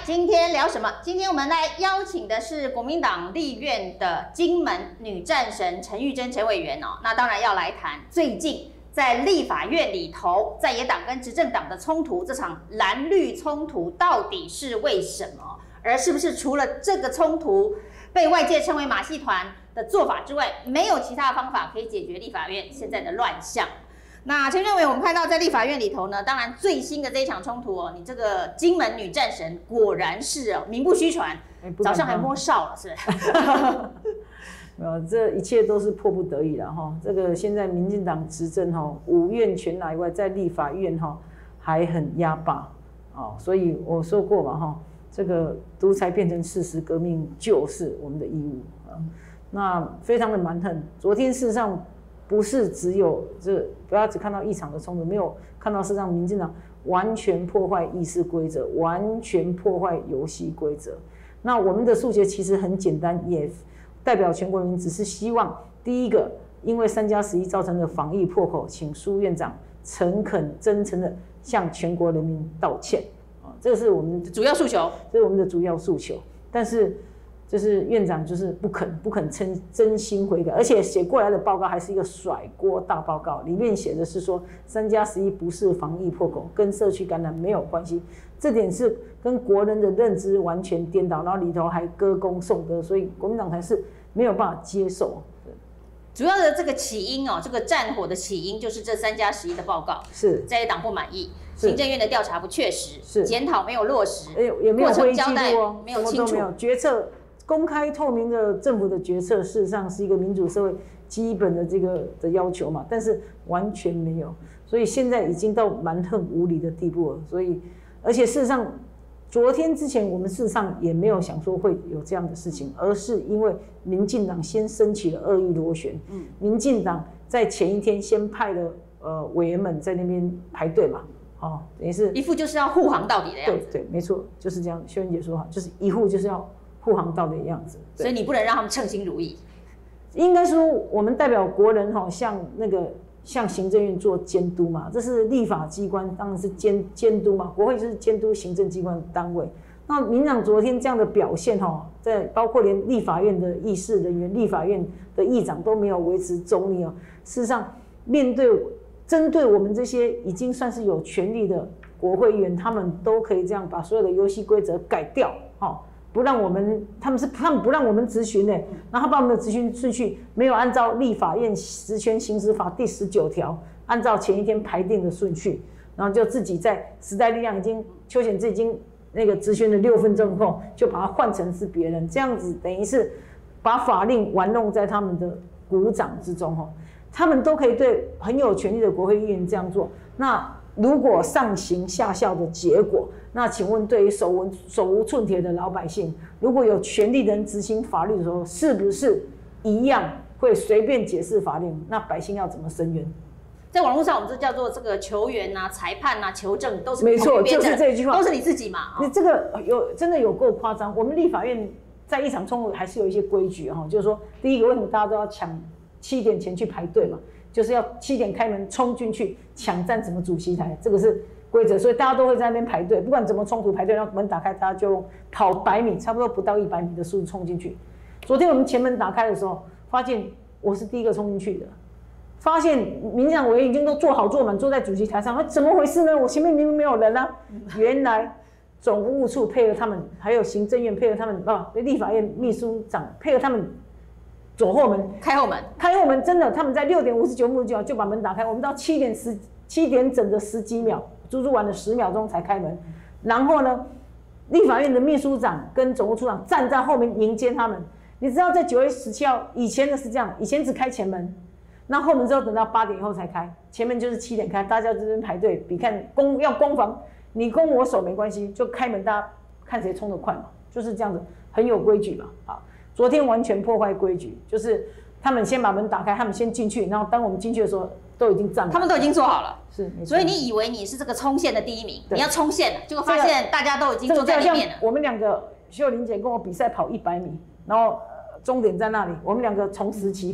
今天聊什么？今天我们来邀请的是国民党立院的金门女战神陈玉珍陈委员哦。那当然要来谈最近在立法院里头，在野党跟执政党的冲突，这场蓝绿冲突到底是为什么？而是不是除了这个冲突被外界称为马戏团的做法之外，没有其他的方法可以解决立法院现在的乱象？那陈政委，我们看到在立法院里头呢，当然最新的这一场冲突哦，你这个金门女战神果然是名不虚传，早上还摸哨了，是不是？ 这一切都是迫不得已了哈。这个现在民进党执政哈，5院全拿以外，在立法院哈还很压霸哦，所以我说过嘛哈，这个独裁变成事实，革命就是我们的义务啊。那非常的蛮横，昨天事实上。不是只有不要只看到一场的冲突，没有看到事实上民进党完全破坏议事规则，完全破坏游戏规则。那我们的诉求其实很简单，也代表全国人民，只是希望第一个，因为3+11造成的防疫破口，请苏院长诚恳真诚的向全国人民道歉啊，这是我们主要诉求， 这是我们的主要诉求。但是就是院长就是不肯真心悔改，而且写过来的报告还是一个甩锅大报告，里面写的是说3+11不是防疫破口，跟社区感染没有关系，这点是跟国人的认知完全颠倒，然后里头还歌功颂德，所以国民党才是没有办法接受。 主要的这个起因哦，这个战火的起因就是这3+11的报告， 是在野党不满意，行政院的调查不确实， 是检讨没有落实， 也没有会议记交代录哦， 没有清楚， 决策。公开透明的政府的决策，事实上是一个民主社会基本的的要求嘛，但是完全没有，所以现在已经到蛮横无理的地步了。所以，而且事实上，昨天之前我们事实上也没有想说会有这样的事情，而是因为民进党先升起了恶意螺旋，民进党在前一天先派了委员们在那边排队嘛，哦，等于是一副就是要护航到底的样子。 对，没错，就是这样。秀媛姐说好，就是一副就是要护航到底的样子， 所以你不能让他们称心如意。 应该说，我们代表国人哈，向行政院做监督嘛，这是立法机关，当然是监督嘛，国会就是监督行政机关的单位。那民进党昨天这样的表现哈，在包括连立法院的议事人员、立法院的议长都没有维持中立哦。事实上，针对我们这些已经算是有权力的国会议员，他们都可以这样把所有的游戏规则改掉，哈。不让我们，他们不让我们质询呢，然后他把我们的质询顺序没有按照立法院职权行使法第19条，按照前一天排定的顺序，然后就自己在时代力量邱显智已经那个质询了6分钟后，就把它换成是别人，这样子等于是把法令玩弄在他们的股掌之中哈，他们都可以对很有权力的国会议员这样做，那如果上行下效的结果，那请问对于手无寸铁的老百姓，如果有权力的人执行法律的时候，是不是一样会随便解释法令？那百姓要怎么伸冤？ 在网络上，我们这叫做这个球员啊、裁判啊、求证都是没错，就是这句话， 都是你自己嘛。 你这个真的有够夸张。我们立法院在一场冲突还是有一些规矩哈，就是说，第一个为什么大家都要抢7点前去排队嘛？就是要7点开门冲进去抢占什么主席台，这个是规则，所以大家都会在那边排队，不管怎么冲突排队，让门打开，大家就跑100米，差不多不到100米的速度冲进去。昨天我们前门打开的时候，发现我是第一个冲进去的，发现民进党委员已经都坐好坐满，坐在主席台上，怎么回事呢？我前面明明没有人啊！原来总务处配合他们，还有行政院配合他们，立法院秘书长配合他们。走后门，开后门，真的，他们在6点59分就把门打开，我们到7点整的10几秒，足足晚了10秒钟才开门。然后呢，立法院的秘书长跟总务处长站在后面迎接他们。你知道，在9月17号以前的是这样，以前只开前门，那后门之后等到8点以后才开，前面就是7点开，大家这边排队，比看要攻防，你攻我守没关系，就开门，大家看谁冲得快嘛，就是这样子，很有规矩嘛，好。昨天完全破坏规矩，就是他们先把门打开，他们先进去，然后当我们进去的时候，都已经站满了， 他们都已经做好了， 是， 所以你以为你是这个冲线的第1名，你要冲线了，结果发现大家都已经坐在里面了。 我们2个，秀玲姐跟我比赛跑100米，然后终点在那里，我们2个同时起跑，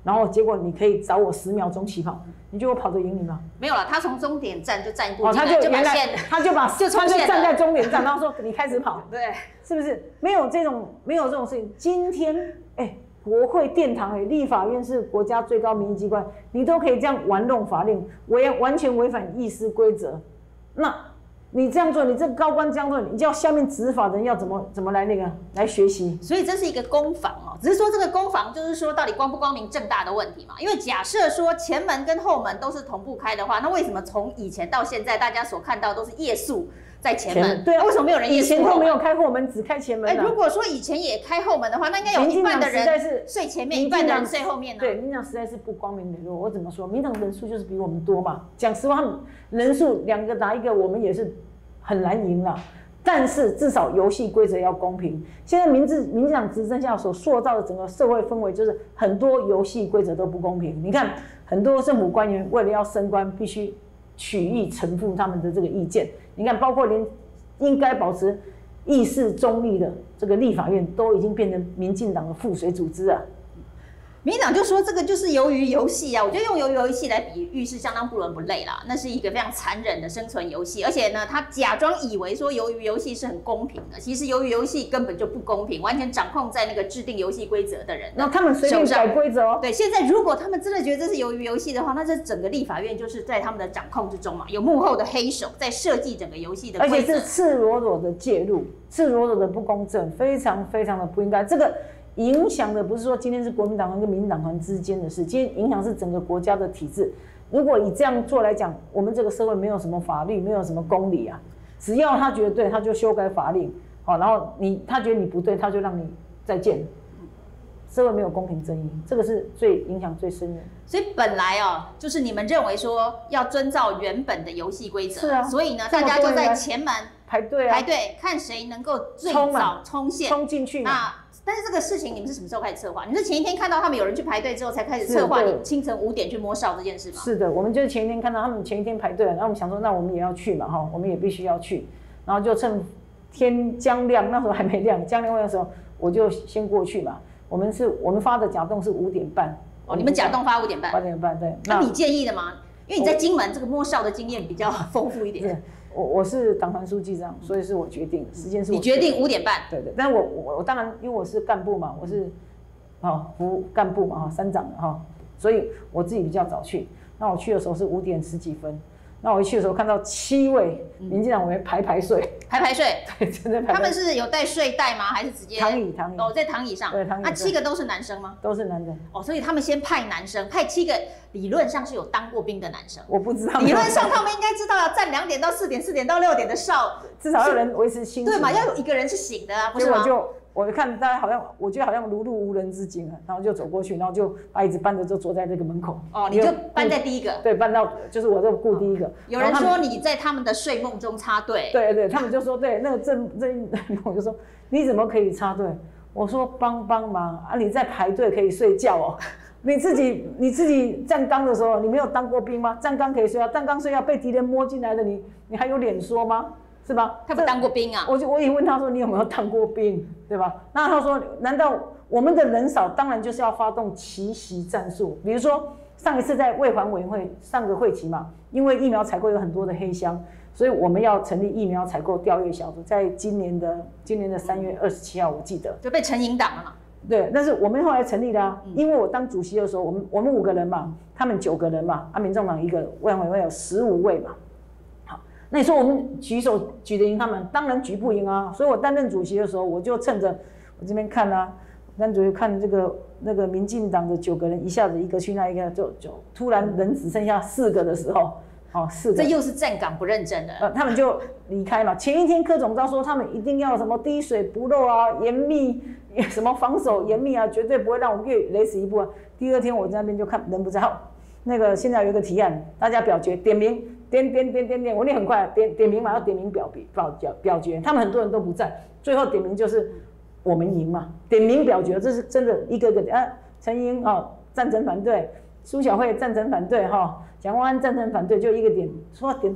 然后结果你可以找我10秒钟起跑，你觉得我跑得赢你吗？ 没有了，他从终点站就站一步哦， 进来， 他就把线他就站在终点站，然后说你开始跑， 对， 是不是？没有这种事情。今天国会殿堂立法院是国家最高民意机关，你都可以这样玩弄法令，完全违反议事规则。那你这样做，你这高官这样做，你叫下面执法的人要怎么来学习？ 所以这是一个攻防哦，只是说这个攻防就是说到底光不光明正大的问题嘛。因为假设说前门跟后门都是同步开的话，那为什么从以前到现在大家所看到都是夜宿在前门？ 对啊， 为什么没有人夜宿后门？ 以前都没有开后门，只开前门。 如果说以前也开后门的话，那应该有一半的人睡前面，一半的人睡后面呢？ 对，民进党实在是不光明磊落。我怎么说？民进党人数就是比我们多嘛。讲实话，他们人数2个打1个，我们也是很难赢了。但是至少游戏规则要公平。现在民进党执政下所塑造的整个社会氛围，就是很多游戏规则都不公平。你看，很多政府官员为了要升官，必须曲意臣服他们的这个意见。你看，包括连应该保持议事中立的这个立法院，都已经变成民进党的附属组织啊。 民进党就说这个就是鱿鱼游戏啊，我觉得用鱿鱼游戏来比喻是相当不伦不类啦。那是一个非常残忍的生存游戏，而且呢，他假装以为说鱿鱼游戏是很公平的，其实鱿鱼游戏根本就不公平，完全掌控在那个制定游戏规则的人。 那他们随便改规则哦。 对，现在如果他们真的觉得这是鱿鱼游戏的话，那这整个立法院就是在他们的掌控之中嘛，有幕后的黑手在设计整个游戏的规则， 而且是赤裸裸的介入，赤裸裸的不公正，非常非常的不应该。这个影响的不是说今天是国民党团跟民进党团之间的事，今天影响是整个国家的体制。如果以这样做来讲，我们这个社会没有什么法律，没有什么公理啊。只要他觉得对，他就修改法令，好，然后他觉得你不对，他就让你再见。社会没有公平正义，这个是最影响最深的。 所以本来就是你们认为说要遵照原本的游戏规则， 是啊， 所以呢，大家就在前门排队看谁能够最早冲线冲进去嘛。 但是这个事情你们是什么时候开始策划？你是前一天看到他们有人去排队之后才开始策划你清晨5点去摸哨这件事吗？ 是的，我们就是前一天看到他们前一天排队，然后我们想说那我们也要去嘛哈，我们也必须要去，然后就趁天将亮，那时候还没亮，将亮的时候我就先过去嘛。我们发的假动是5点半。 哦，你们假动发5点半。 8点半对。 那你建议的吗？因为你在金门这个摸哨的经验比较丰富一点。 我是党团书记长，所以是我决定，时间是我你决定5点半。 对，但是我当然因为我是干部嘛，我是服干部嘛3长的所以我自己比较早去。那我去的时候是5点10几分，那我一去的时候看到7位民进党委员排睡，对，真的排。 他们是有带睡袋吗？还是直接躺椅？ 哦，在躺椅上。 对，躺椅。 那7个都是男生吗？ 都是男的。 哦，所以他们先派男生，派7个理论上是有当过兵的男生。 我不知道。 理论上他们应该知道要站2点到4点，4点到6点的哨， 至少要有人维持清醒。 对嘛？要有一个人是醒的啊，不是吗？ 我看大家好像，我觉得好像如入无人之境啊，然后就走过去，然后就把椅子搬着就坐在这个门口。 哦，你就搬在第一个。 对，搬到就是我就顾第一个。 有人说你在他们的睡梦中插队。 对，他们就说对，那个郑我就说你怎么可以插队？我说帮忙啊，你在排队可以睡觉哦。你自己站岗的时候，你没有当过兵吗？站岗可以睡觉，站岗睡觉被敌人摸进来的你还有脸说吗？是吧？ 他不当过兵啊？ 我也问他说你有没有当过兵，对吧？那他说难道我们的人少，当然就是要发动奇袭战术。比如说上一次在卫环委员会上个会期嘛，因为疫苗采购有很多的黑箱，所以我们要成立疫苗采购调阅小组，在今年的3月27号，我记得就被陈营党了嘛。 对，但是我们后来成立的啊，因为我当主席的时候，我们5个人嘛，他们9个人嘛，民众党1个，卫环委员会有15位嘛。那你说我们举手举得赢他们？当然举不赢啊！所以我担任主席的时候，我就趁着我这边看啊，担主席看那个民进党的9个人，一下子一个去那一个，就突然人只剩下4个的时候，4个， 这又是站岗不认真的。 他们就离开嘛。前一天柯总召说他们一定要什么滴水不漏啊，严密什么防守严密啊，绝对不会让我们越雷死一步啊。第2天我在那边就看人不在，好，那个现在有一个提案，大家表决点名。点，我念很快，点名嘛，要点名表决，他们很多人都不在，最后点名就是我们赢嘛，点名表决，这是真的一个个啊，陈英赞成反对，苏小慧赞成反对蒋万安赞成反对，就一个点，说点到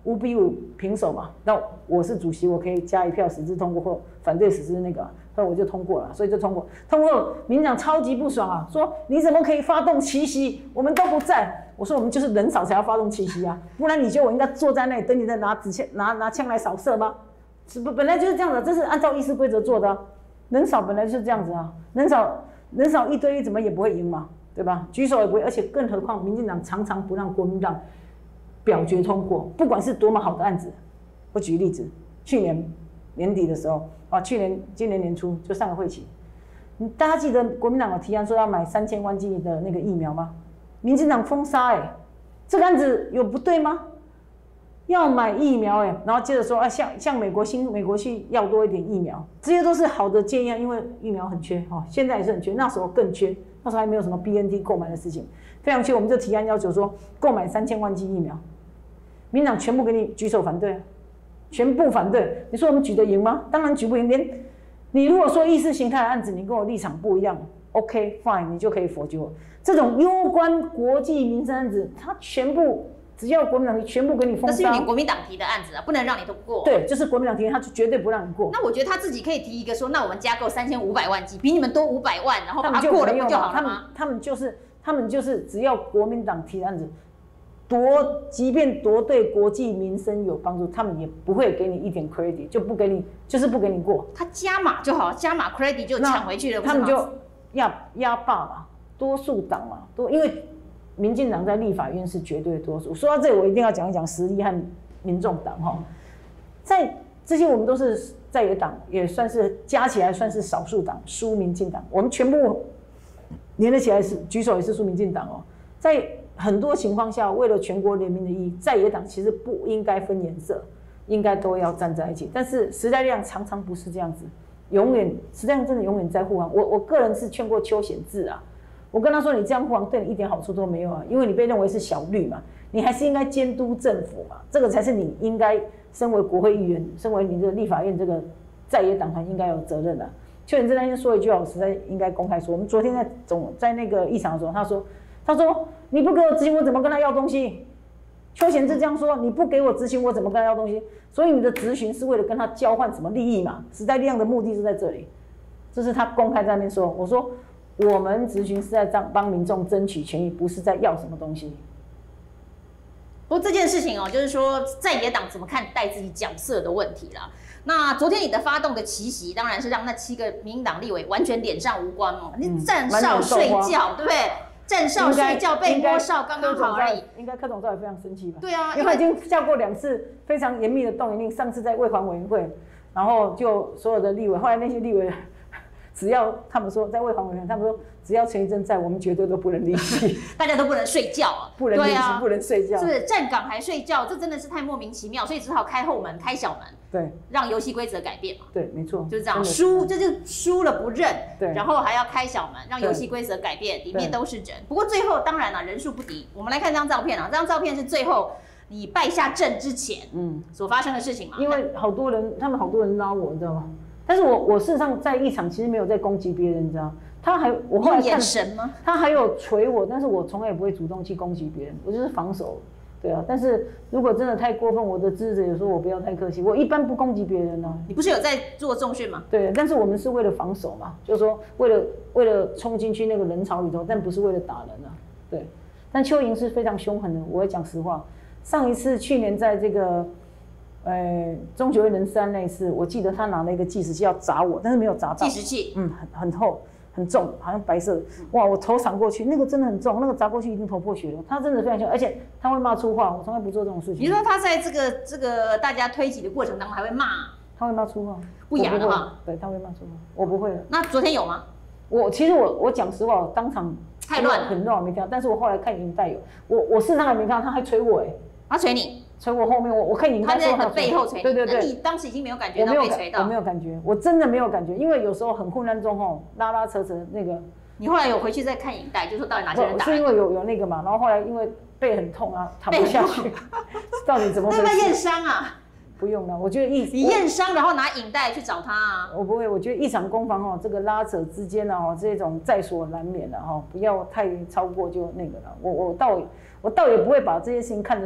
5-5平手嘛，那我是主席，我可以加1票实质通过或反对实施那个，那我就通过了，所以就通过。通过，民进党超级不爽啊，说你怎么可以发动奇袭？我们都不在。我说我们就是人少才要发动奇袭啊，不然你觉得我应该坐在那里等你再拿枪来扫射吗？本来就是这样的，这是按照议事规则做的啊。人少本来就是这样子啊，人少1对1怎么也不会赢嘛，对吧？举手也不会，而且更何况民进党常常不让国民党表决通过，不管是多么好的案子。我举个例子，去年年底的时候啊，今年年初就上个会期，大家记得国民党有提案说要买3000万剂的那个疫苗吗？民进党封杀这个案子有不对吗？要买疫苗然后接着说像美国去要多一点疫苗，这些都是好的建议啊，因为疫苗很缺现在也是很缺，那时候更缺，那时候还没有什么 BNT 购买的事情，非常缺，我们就提案要求说购买3000万剂疫苗，民进党全部给你举手反对，全部反对，你说我们举得赢吗？当然举不赢，连你如果说意识形态的案子，你跟我立场不一样 ，OK fine， 你就可以否决我。这种攸关国际民生案子，它全部只要国民党全部给你封杀。 那是你国民党提的案子啊，不能让你通过。 对，就是国民党提，他就绝对不让你过。 那我觉得他自己可以提一个说，那我们加购3500万剂，比你们多500万，然后把它过了不就好了吗？ 他们就是只要国民党提的案子，即便多对国际民生有帮助，他们也不会给你一点 credit， 就不给你，就是不给你过。 他加码就好，加码 credit 就抢回去了。 他们就压霸嘛，多数党嘛，因为民进党在立法院是绝对多数。说到这里，我一定要讲一讲时力和民众党在这些我们都是在野党，也算是加起来算是少数党，输民进党。我们全部连得起来举手也是输民进党在很多情况下，为了全国人民的意义，在野党其实不应该分颜色，应该都要站在一起。但是时代力量常常不是这样子，时代力量真的永远在护航。我个人是劝过邱显智啊，我跟他说，你这样护航对你一点好处都没有啊，因为你被认为是小绿嘛，你还是应该监督政府嘛，这个才是你应该身为国会议员，身为你这个立法院这个在野党团应该有责任的。邱显智那天说一句话，我实在应该公开说，我们昨天在那个议场的时候，他说你不给我执行，我怎么跟他要东西？邱显智这样说，你不给我执行，我怎么跟他要东西？所以你的质询是为了跟他交换什么利益嘛？时代力量的目的是在这里，这是他公开在那边说。我说我们质询是在帮民众争取权益，不是在要什么东西。 不过这件事情就是说在野党怎么看待自己角色的问题啦。那昨天你的发动的奇袭，当然是让那7个民进党立委完全脸上无光你站哨睡觉，对不对？站哨睡觉被摸哨刚刚好而已。 应该柯总召也非常生气吧？ 对啊， 因为他已经下过2次非常严密的动员令，上次在卫环委员会，然后就所有的立委，后来那些立委只要他们说在卫环委员会，他们说只要陈怡贞在，我们绝对都不能离席， 大家都不能睡觉不能离席，不能睡觉， 是不是站岗还睡觉？这真的是太莫名其妙，所以只好开后门、开小门， 对， 让游戏规则改变嘛。 对，没错， 就是这样，这就输了不认， 对， 然后还要开小门，让游戏规则改变，里面都是人。不过最后当然了，人数不敌。我们来看这张照片这张照片是最后你败下阵之前，所发生的事情嘛。 因为他们好多人拉我，你知道吗？但是我事实上在议场其实没有在攻击别人，你知道？我后来看眼神吗？ 他还有捶我，但是我从来也不会主动去攻击别人，我就是防守，对啊。但是如果真的太过分，我的支持者也说我不要太客气，我一般不攻击别人啊。 你不是有在做重训吗？ 对，但是我们是为了防守嘛，就是说为了冲进去那个人潮里头，但不是为了打人啊。对，但邱莹是非常凶狠的，我会讲实话。上一次去年在这个中学人3那次，我记得他拿了一个计时器要砸我，但是没有砸到。 计时器， 很厚。很重，好像白色的，哇！我头闪过去，那个真的很重，那个砸过去一定头破血流。他真的非常凶，而且他会骂粗话，我从来不做这种事情。 你说他在这个大家推挤的过程当中还会骂？ 他会骂粗话， 不雅的话， 对，他会骂粗话，我不会的。 那昨天有吗？ 其实我讲实话，我当场太乱了， 很乱，没看到。但是我后来看影带有，我事实上还没看到，他还捶我他捶你？ 捶我后面，我看影带他在你的背后捶你。 对。 那你当时已经没有感觉到被捶到？ 我没有感觉，我真的没有感觉，因为有时候很混乱中拉扯那个。 你后来有回去再看影带，就说到底哪些人打？ 是因为有那个嘛，然后后来因为背很痛啊，躺不下去，到底怎么回事？ 那要验伤啊？ 不用了，我觉得你验伤，然后拿影带去找他啊。 我不会，我觉得一场攻防这个拉扯之间这种在所难免的不要太超过就那个了。我倒也不会把这些事情看着说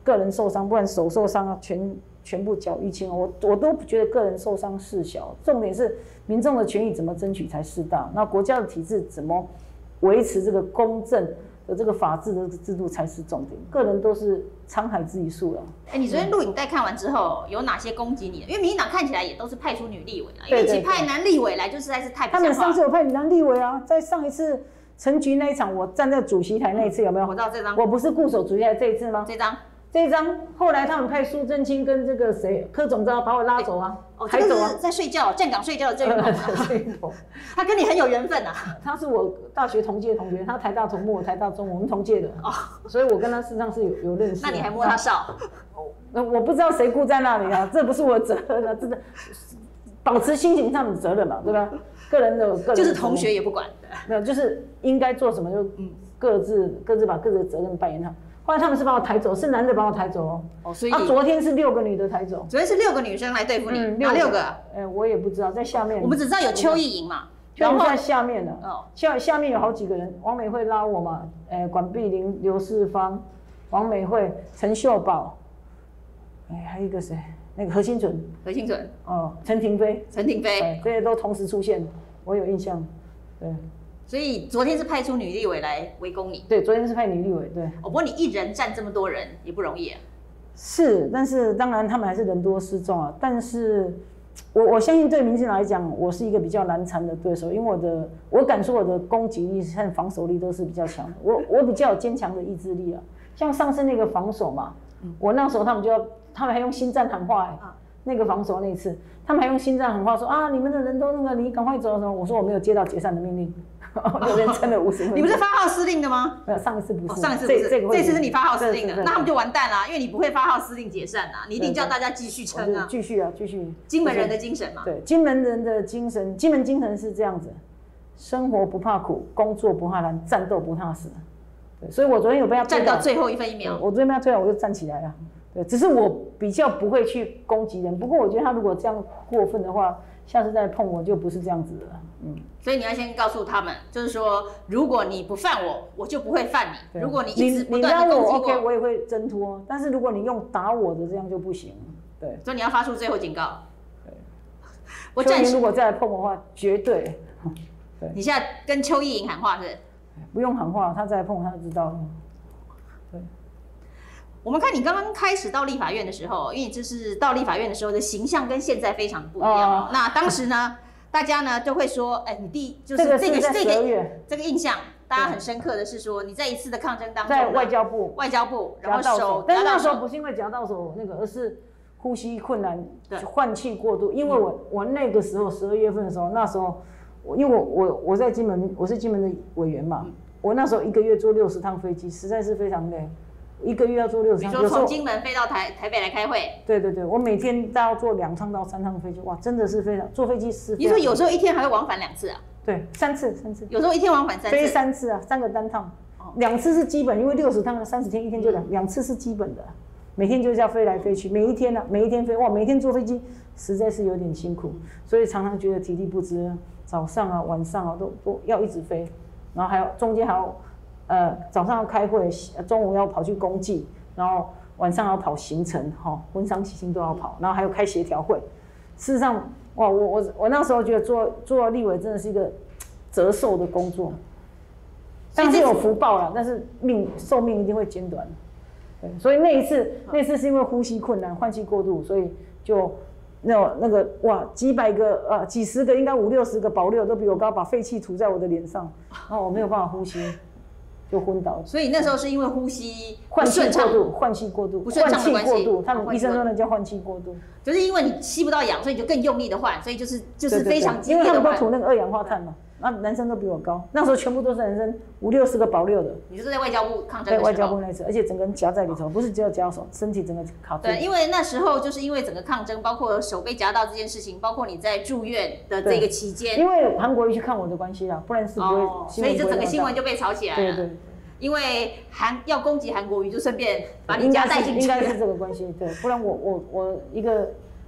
个人受伤，不然手受伤啊，全部缴淤青，我都觉得个人受伤事小，重点是民众的权益怎么争取才是大，那国家的体制怎么维持这个公正的这个法治的制度才是重点，个人都是沧海之一粟了。 你昨天录影带看完之后，有哪些攻击你的？因为民进党看起来也都是派出女立委啦，因为一起派男立委来就实在是太不像话。 他们上次有派男立委啊，在上一次陈菊那一场，我站在主席台那一次有没有？ 我知道这张， 我不是固守主席台这一次吗？这一张，后来他们派苏震清跟这个谁柯总召把我拉走啊，抬走啊， 在睡觉，站岗睡觉的郑云鹏，他跟你很有缘分啊。 他是我大学同届同学，他台大同幕，我台大中，我们同届的所以我跟他事实上是有认识。 那你还摸他哨？ 我不知道谁顾在那里啊，这不是我的责任啊，真的保持心情上的责任嘛，对吧？个人就是同学也不管， 没有，就是应该做什么就各自把各自的责任扮演好。后来他们是把我抬走，是男的把我抬走所以昨天是6个女的抬走。 昨天是6个女生来对付你，哪6个？ 我也不知道，在下面。 我们只知道有邱意莹嘛， 然后在下面了。下面有好几个人，王美惠拉我嘛，管碧玲、刘世芳、王美惠、陈秀宝，还有一个谁？那个何清纯。陈廷飞，这些都同时出现，我有印象。对。 所以昨天是派出女立委来围攻你。 对，昨天是派女立委。对。 不过你一人站这么多人也不容易啊。 是，但是当然他们还是人多势众啊。但是我相信对民进党来讲，我是一个比较难缠的对手，因为我敢说我的攻击力和防守力都是比较强的。我比较有坚强的意志力啊。像上次那个防守嘛，我那时候他们还用心战喊话那个防守那一次，他们还用心战喊话说啊，你们的人都那个，你赶快走什么？我说我没有接到解散的命令。有人真的50分。 你不是发号施令的吗？ 没有，上一次不是。 上一次不是，这次是你发号施令的，那他们就完蛋了，因为你不会发号施令解散啊，你一定叫大家继续撑啊。 继续。 金门人的精神嘛。 对，金门人的精神，金门精神是这样子：生活不怕苦，工作不怕难，战斗不怕死。对，所以我昨天有被他站到最后1分1秒。 我昨天被他推倒，我就站起来了。对，只是我比较不会去攻击人，不过我觉得他如果这样过分的话，下次再碰我就不是这样子了。 所以你要先告诉他们，就是说，如果你不犯我，我就不会犯你。如果你一直不断的攻击我 ，OK， 我也会挣脱。但是如果你用打我的，这样就不行。对， 所以你要发出最后警告。 对，我暂时如果再来碰我的话，绝对。 对，你现在跟邱意莹喊话是？ 不用喊话，他再来碰他就知道了。对。 我们看你刚刚开始到立法院的时候，因为你就是到立法院的时候的形象跟现在非常不一样。那当时呢？大家呢就会说，你就是这个印象，大家很深刻的是说，你在一次的抗争当中， 在外交部， 然后手， 但是那时候不是因为夹到手那个，而是呼吸困难，换气过度。因为我那个时候12月份的时候，那时候因为我在金门，我是金门的委员嘛，我那时候1个月坐60趟飞机，实在是非常累。1个月要坐60趟， 你说从金门飞到台北来开会？ 对，我每天大概要坐2趟到3趟飞机，哇，真的是非常坐飞机是。 你说有时候一天还会往返2次啊？ 对，3次。 有时候一天往返3次。 飞3次啊，3个单趟，2次是基本，因为60趟30天，一天就2次是基本的，每天就是要飞来飞去，每一天飞，哇，每天坐飞机实在是有点辛苦，所以常常觉得体力不支，早上啊、晚上啊都要一直飞，然后还有中间还有。早上要开会，中午要跑去公祭，然后晚上要跑行程，婚丧喜庆都要跑，然后还有开协调会。事实上，哇，我那时候觉得做立委真的是一个折寿的工作，但是有福报啦，但是寿命一定会减短。对，所以那一次是因为呼吸困难、换气过度，所以就那个哇，几百个几十个，应该50、60个保六都比我高，把废气吐在我的脸上，然后我没有办法呼吸。就昏倒， 所以那时候是因为呼吸换气过度， 不顺畅的关系。 他们医生说那叫换气过度， 就是因为你吸不到氧，所以你就更用力的换，所以就是非常激烈的换。 因为他们都吐那个2氧化碳嘛，那男生都比我高，那时候全部都是男生，50、60个保6的。 你就是在外交部抗争的时候？ 在外交部那次，而且整个人夹在里头，不是只有夹手，身体整个卡住。 对，因为那时候就是因为整个抗争，包括手被夹到这件事情，包括你在住院的这个期间， 因为韩国瑜去看我的关系啦，不然是不会。 所以这整个新闻就被炒起来了。 对。 因为要攻击韩国瑜，就顺便把你家带进去。 应该是这个关系，对，不然我一个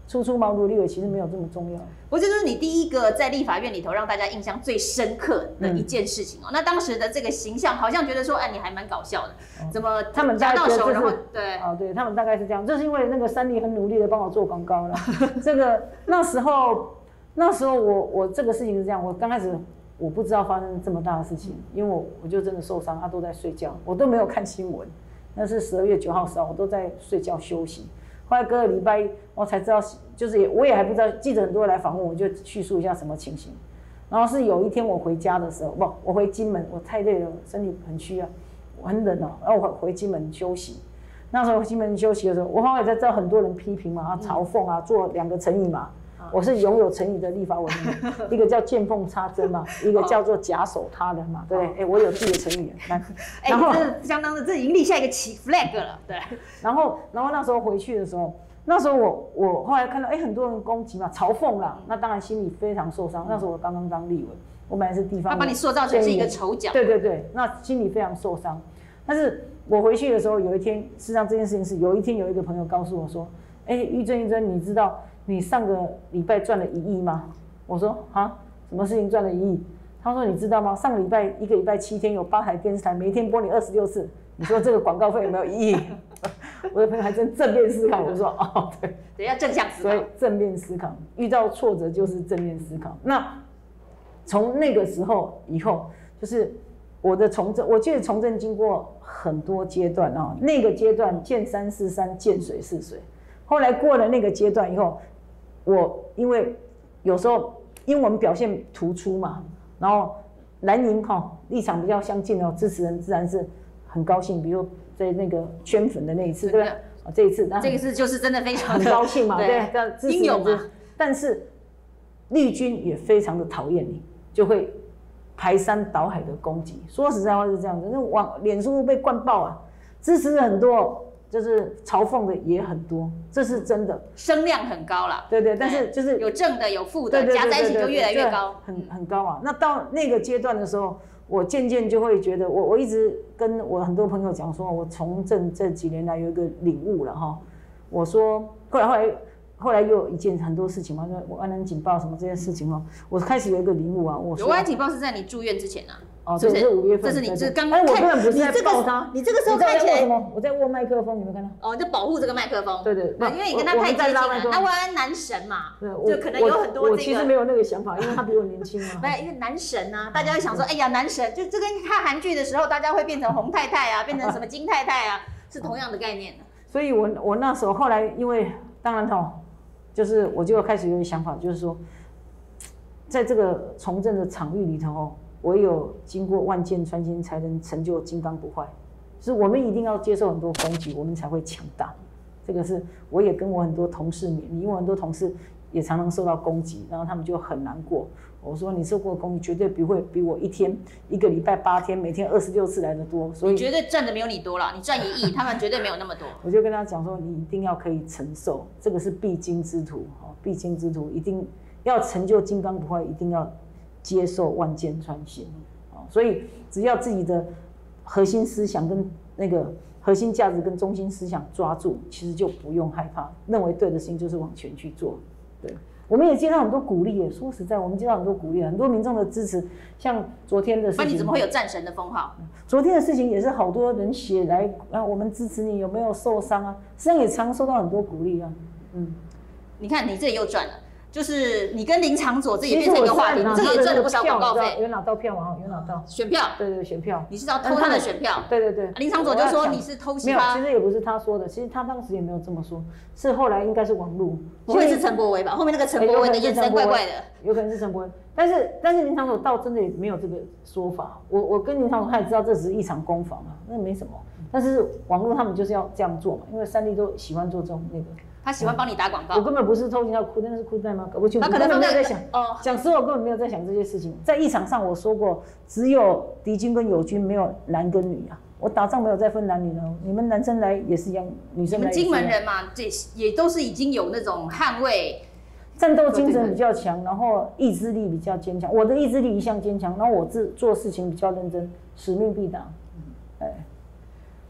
初出茅庐立委其实没有这么重要。 我觉得这是你第一个在立法院里头让大家印象最深刻的一件事情哦。那当时的这个形象好像觉得说，哎，你还蛮搞笑的，怎么他们夹到手，然后对，哦，对他们大概是这样，就是因为那个三立很努力的帮我做广告了。这个那时候我这个事情是这样，我刚开始我不知道发生这么大的事情，因为我就真的受伤，他都在睡觉，我都没有看新闻。那是12月9号10号，我都在睡觉休息。后来隔了礼拜我才知道，就是我也还不知道，记者很多人来访问，我就叙述一下什么情形。然后是有一天我回家的时候，我回金门，我太累了，身体很虚啊，我很冷哦，然后我回金门休息。那时候回金门休息的时候，我后来才知道很多人批评嘛，嘲讽啊，做2个成语嘛。我是拥有成语的立法委员，一个叫见缝插针嘛，一个叫做假手他人嘛，对不对？我有自己的成语。 然后这相当的，这已经立下一个起 flag 了，对。 然后那时候回去的时候，那时候我后来看到，很多人攻击嘛，嘲讽啦，那当然心里非常受伤。那时候我刚刚当立委，我本来是地方， 他把你塑造成是一个丑角。 对，那心里非常受伤。但是我回去的时候，有一天，事实上这件事情是有一天有一个朋友告诉我说，玉珍，你知道你上个礼拜赚了1亿吗？我说啊，什么事情赚了1亿？他说你知道吗？上个礼拜一个礼拜7天有8台电视台，每天播你26次，你说这个广告费有没有1亿？我的朋友还真正面思考，我说哦， 对，要正向思考。 所以正面思考，遇到挫折就是正面思考。那从那个时候以后，就是我的从政，我记得从政经过很多阶段啊，那个阶段见山是山，见水是水。后来过了那个阶段以后，我因为有时候因为我们表现突出嘛，然后蓝营立场比较相近哦，支持人自然是很高兴。比如在那个圈粉的那一次，对不对？这一次就是真的非常很高兴嘛，对，支持人嘛。 但是绿军也非常的讨厌你，就会排山倒海的攻击。说实在话是这样子，那脸书被灌爆啊，支持很多。就是嘲讽的也很多，这是真的， 声量很高啦。 对，但是就是有正的有负的，加在一起就越来越高， 很高啊。那到那个阶段的时候，我渐渐就会觉得，我一直跟我很多朋友讲说，我从政这几年来有一个领悟了哈。我说后来又有一件很多事情嘛，我安南警报什么这些事情哦，我开始有一个领悟啊。 有安警报是在你住院之前啊。 哦，对，是5月份。 这是你这刚刚看， 我根本不是在抱他。 你这个时候看起来什么？我在握麦克风，有没有看到？ 哦，你在保护这个麦克风。 对， 因为你跟他太接近了。那万安男神嘛，就可能有很多我其实没有那个想法，因为他比我年轻嘛。 对，因为男神啊，大家会想说，哎呀，男神就跟看韩剧的时候，大家会变成洪太太啊，变成什么金太太啊，是同样的概念的。 所以我那时候后来，因为当然就是我就开始有一个想法，就是说，在这个从政的场域里头唯有经过万箭穿心，才能成就金刚不坏。就是我们一定要接受很多攻击，我们才会强大。这个是我也跟我很多同事勉励，因为我很多同事也常常受到攻击，然后他们就很难过。我说你受过攻击，绝对不会比我一个礼拜8天，每天26次来的多。所以你绝对赚的没有你多了，你赚1亿，他们绝对没有那么多。 我就跟他讲说，你一定要可以承受，这个是必经之途，必经之途，一定要成就金刚不坏，一定要接受万箭穿心。所以只要自己的核心思想跟那个核心价值跟中心思想抓住，其实就不用害怕，认为对的事情就是往前去做。对，我们也接到很多鼓励耶。说实在，我们接到很多鼓励，很多民众的支持。像昨天的事情， 那你怎么会有战神的封号？ 昨天的事情也是好多人写来啊，我们支持你，有没有受伤啊？实际上也常收到很多鼓励啊。 你看你这里又赚了。就是你跟林长佐这也变成一个话题，这个也赚了不少广告费。 有拿到票吗？有拿到选票。 对，选票。 你是要偷他的选票？ 对。 林长佐就说你是偷袭他。 没有，其实也不是他说的，其实他当时也没有这么说，是后来应该是网路。 不会是陈柏惟吧？后面那个陈柏惟的眼神怪怪的。 有可能是陈柏惟，但是林长佐倒真的也没有这个说法。我跟林长佐他也知道这只是一场攻防啊，那没什么。但是网路他们就是要这样做嘛，因为三立都喜欢做这种那个。 他喜欢帮你打广告。 我根本不是偷袭他裤带，那是裤带吗？搞不清楚。 他可能没有在想。讲实话，我根本没有在想这些事情。在议场上，我说过，只有敌军跟友军，没有男跟女啊。我打仗没有再分男女的，你们男生来也是一样，女生来也是一样。 你们金门人嘛，这也都是已经有那种捍卫、 战斗精神比较强，然后意志力比较坚强。我的意志力一向坚强，然后我做事情比较认真，使命必达。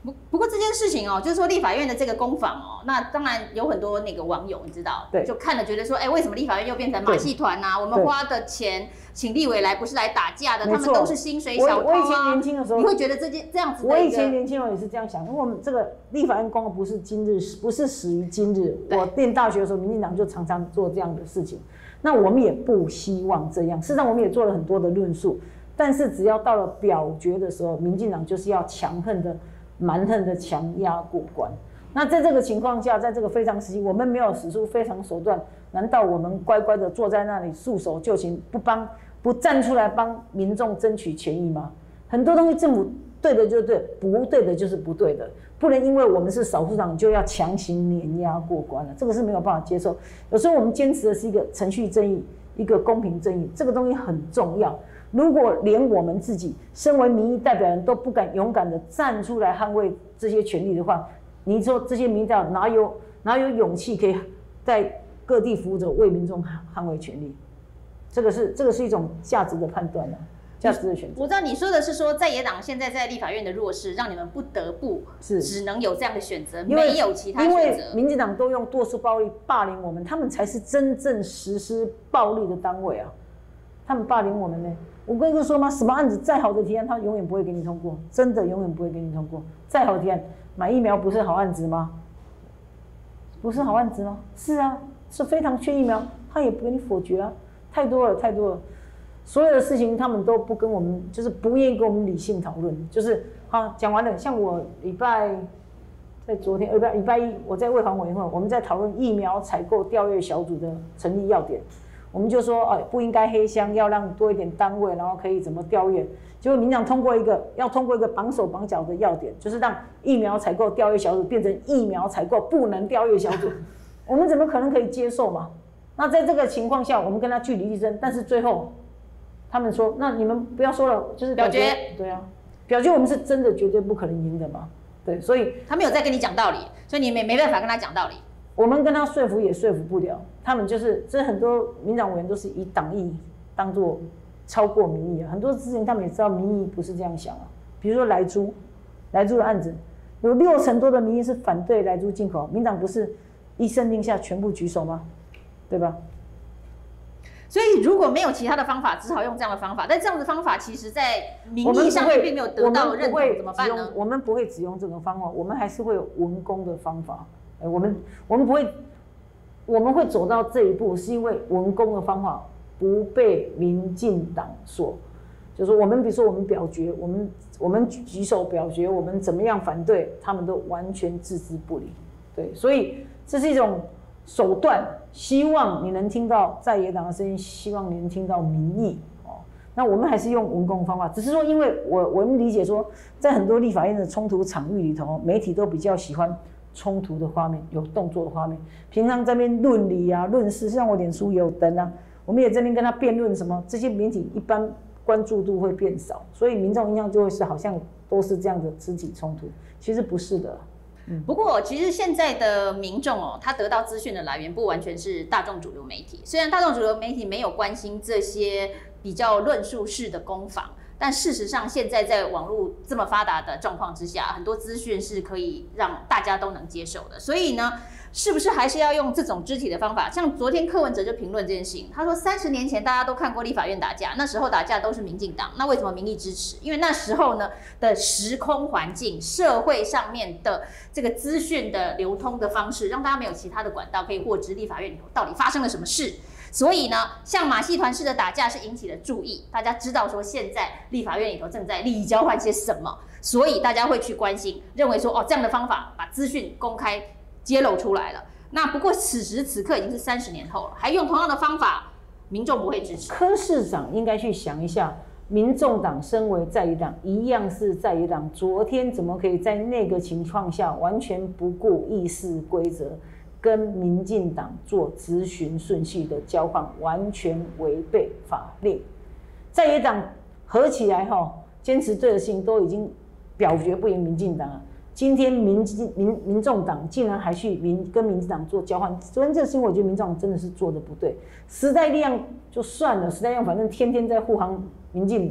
不过这件事情哦，就是说立法院的这个攻防哦，那当然有很多那个网友你知道，就看了觉得说，为什么立法院又变成马戏团啊？我们花的钱请立委来不是来打架的，他们都是薪水小偷啊。 我以前年轻的时候， 你会觉得这样子的我以前年轻人也是这样想，因为我们这个立法院攻不是今日，不是始于今日。我念大学的时候，民进党就常常做这样的事情，那我们也不希望这样。事实上，我们也做了很多的论述，但是只要到了表决的时候，民进党就是要强横的。蛮横的强压过关。那在这个情况下，在这个非常时期，我们没有使出非常手段，难道我们乖乖的坐在那里束手就擒，不站出来帮民众争取权益吗？很多东西政府对的就对，不对的就是不对的，不能因为我们是少数党就要强行碾压过关了，这个是没有办法接受。有时候我们坚持的是一个程序正义，一个公平正义，这个东西很重要。如果连我们自己身为民意代表人都不敢勇敢的站出来捍卫这些权利的话，你说这些民意代表哪有勇气可以在各地服务者为民众捍卫权利？这个是一种价值的判断啊，价值的选择。 我知道你说的是说在野党现在在立法院的弱势，让你们不得不只能有这样的选择，没有其他选择。 因为民进党都用多数暴力霸凌我们，他们才是真正实施暴力的单位啊！他们霸凌我们呢？我跟你说吗？什么案子再好的提案，他永远不会给你通过，真的永远不会给你通过。再好的提案，买疫苗不是好案子吗？不是好案子吗？是啊，是非常缺疫苗，他也不给你否决啊。太多了，所有的事情他们都不跟我们，就是不愿意跟我们理性讨论。就是好讲完了，像我在昨天礼拜一，我在卫环委员会，我们在讨论疫苗采购调阅小组的成立要点。我们就说，不应该黑箱，要让多一点单位，然后可以怎么调阅。结果民党要通过一个绑手绑脚的要点，就是让疫苗采购调阅小组变成疫苗采购不能调阅小组。我们怎么可能可以接受嘛？那在这个情况下，我们跟他据理力争，但是最后他们说，那你们不要说了，就是表决。 对啊，表决我们是真的绝对不可能赢的嘛。对，所以他没有在跟你讲道理，所以你没办法跟他讲道理。 我们跟他说服也说服不了，他们这很多民党委员都是以党意当作超过民意啊，很多事情他们也知道民意不是这样想啊。比如说莱猪的案子，有60%多的民意是反对莱猪进口，民党不是一声令下全部举手吗？对吧？ 所以如果没有其他的方法，只好用这样的方法。但这样的方法其实在民意上面并没有得到认同，怎么办呢？ 我们不会只用这种方法，我们还是会有文攻的方法。我们不会，我们会走到这一步，是因为文攻的方法不被民进党所，就是说我们比如说我们表决，我们举手表决，我们怎么样反对，他们都完全置之不理。对，所以这是一种手段，希望你能听到在野党的声音，希望你能听到民意。那我们还是用文攻方法，只是说，因为我们理解说，在很多立法院的冲突场域里头，媒体都比较喜欢冲突的画面，有动作的画面。平常这边论理啊、论事，像我脸书也有登啊，我们也这边跟他辩论什么，这些媒体一般关注度会变少，所以民众印象就会是好像都是这样的肢体冲突，其实不是的。 不过，其实现在的民众哦，他得到资讯的来源不完全是大众主流媒体。虽然大众主流媒体没有关心这些比较论述式的攻防，但事实上，现在在网络这么发达的状况之下，很多资讯是可以让大家都能接受的。所以呢，是不是还是要用这种肢体的方法？像昨天柯文哲就评论这件事情，他说30年前大家都看过立法院打架，那时候打架都是民进党，那为什么民意支持？因为那时候呢的时空环境、社会上面的这个资讯的流通的方式，让大家没有其他的管道可以获知立法院里头到底发生了什么事。所以呢，像马戏团式的打架是引起了注意，大家知道说现在立法院里头正在利益交换些什么，所以大家会去关心，认为说这样的方法把资讯公开揭露出来了。那不过此时此刻已经是30年后了，还用同样的方法，民众不会支持。 柯市长应该去想一下，民众党身为在野党，一样是在野党，昨天怎么可以在那个情况下完全不顾议事规则？跟民进党做咨询顺序的交换，完全违背法令。在野党合起来坚持对的事情都已经表决不赢民进党了。今天民众党竟然还去跟民进党做交换，昨天这个事情我觉得民众党真的是做的不对。时代力量就算了，时代力量反正天天在护航民进党，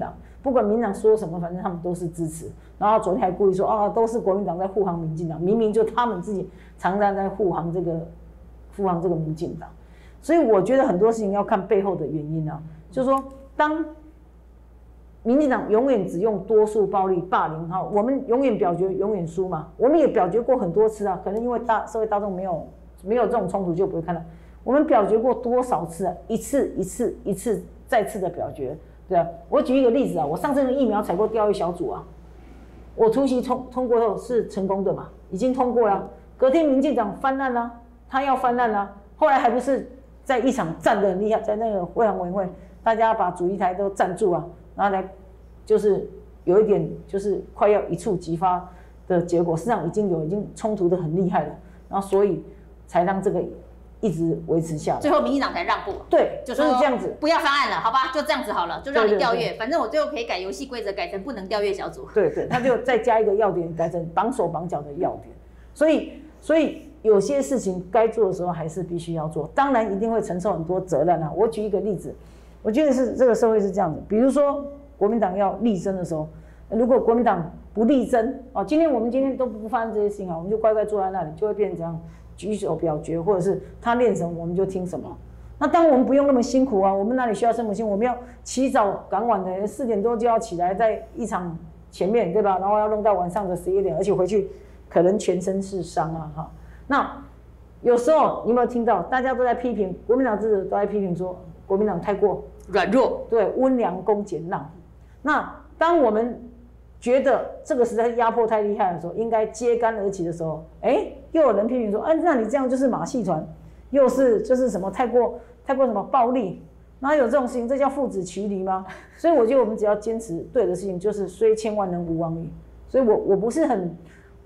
不管民进党说什么，反正他们都是支持。然后昨天还故意说啊，都是国民党在护航民进党，明明就他们自己常常在护航这个民进党。所以我觉得很多事情要看背后的原因啊，就是说当民进党永远只用多数暴力霸凌，我们永远表决永远输嘛。我们也表决过很多次啊，可能因为社会大众没有这种冲突，就不会看到。我们表决过多少次啊？一次再次的表决，对啊。我举一个例子啊，我上次的疫苗采购调阅小组啊，我出席通过后是成功的嘛，已经通过了。隔天民进党翻案啦，他要翻案啦，后来还不是在一场战得很厉害，在那个会航委员会，大家把主席台都站住啊。然后来就是有一点就是快要一触即发的结果，事实上已经冲突的很厉害了，然后所以才让这个一直维持下来。 最后民进党才让步， 对， 就说是这样子， 不要翻案了，好吧，就这样子好了，就让你调阅，反正我最后可以改游戏规则，改成不能调阅小组。 对，他就再加一个要点，改成绑手绑脚的要点。所以有些事情该做的时候还是必须要做，当然一定会承受很多责任啊。我举一个例子。我觉得是这个社会是这样的，比如说国民党要力争的时候，如果国民党不力争哦，我们今天都不发生这些事情啊，我们就乖乖坐在那里，就会变成这样举手表决，或者是他练什么我们就听什么。那当然我们不用那么辛苦啊，我们哪里需要这么辛苦？我们要起早赶晚的，4点多就要起来，在一场前面对吧？然后要弄到晚上的11点，而且回去可能全身是伤啊哈。那有时候你有没有听到大家都在批评国民党支持都在批评说国民党太过软弱， 对，温良恭俭让。那当我们觉得这个实在压迫太厉害的时候，应该揭竿而起的时候，又有人批评说，那你这样就是马戏团，又是就是什么太过什么暴力，哪有这种事情？这叫父子骑驴吗？所以我觉得我们只要坚持对的事情，就是虽千万人吾往矣。所以我不是很，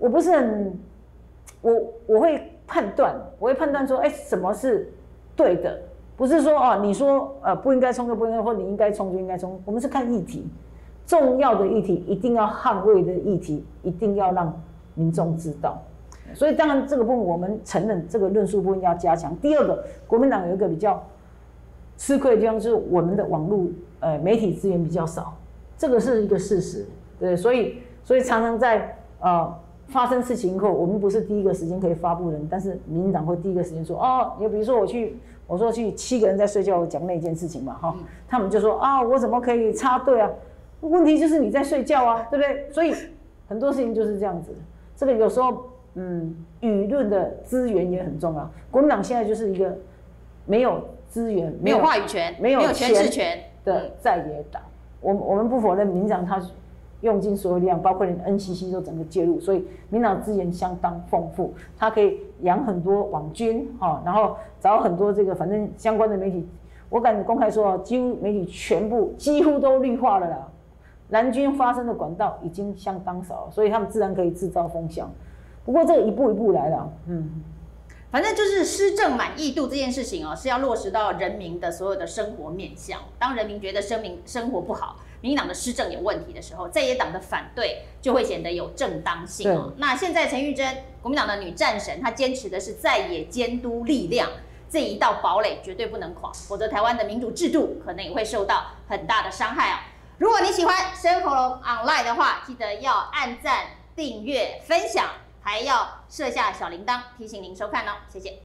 我会判断说，什么是对的。不是说你说不应该冲就不应该，或你应该冲就应该冲。我们是看议题，重要的议题一定要捍卫的议题，一定要让民众知道。所以当然这个部分我们承认这个论述部分要加强。第二个，国民党有一个比较吃亏的地方，就是我们的网络媒体资源比较少，这个是一个事实。对，所以常常在发生事情后，我们不是第一个时间可以发布人，但是民进党会第一个时间说你比如说我说去7个人在睡觉，我讲那件事情嘛，他们就说我怎么可以插队啊？问题就是你在睡觉啊，对不对？所以很多事情就是这样子。这个有时候，舆论的资源也很重要。国民党现在就是一个没有资源、 没有话语权、 没有诠释权的在野党。我们不否认民进党他用尽所有力量，包括连 NCC 都整个介入，所以民进党资源相当丰富，它可以养很多网军，然后找很多这个反正相关的媒体。我敢公开说，几乎媒体几乎都绿化了啦。蓝军发声的管道已经相当少了，所以他们自然可以制造风向。不过这个一步一步来了， 反正就是施政满意度这件事情是要落实到人民的所有的生活面向。当人民觉得生活不好，民进党的施政有问题的时候，在野党的反对就会显得有正当性那现在陈玉珍国民党的女战神，她坚持的是在野监督力量这一道堡垒绝对不能垮，否则台湾的民主制度可能也会受到很大的伤害如果你喜欢生活 online 的话，记得要按赞、订阅、分享，还要设下小铃铛提醒您收看谢谢。